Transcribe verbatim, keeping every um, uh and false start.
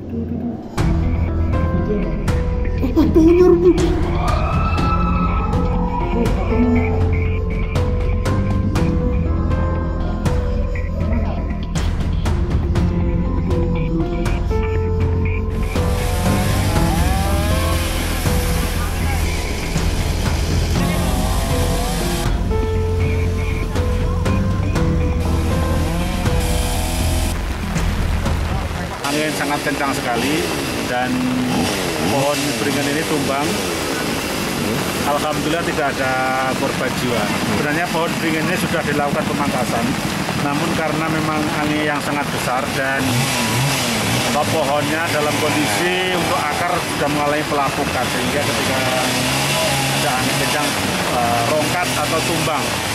Oh, baunya rumput. Angin sangat kencang sekali dan pohon beringin ini tumbang. Alhamdulillah tidak ada korban jiwa. Sebenarnya pohon beringin ini sudah dilakukan pemangkasan, namun karena memang angin yang sangat besar dan pohonnya dalam kondisi untuk akar sudah mengalami pelapukan, sehingga ketika ada angin kencang rongkat atau tumbang.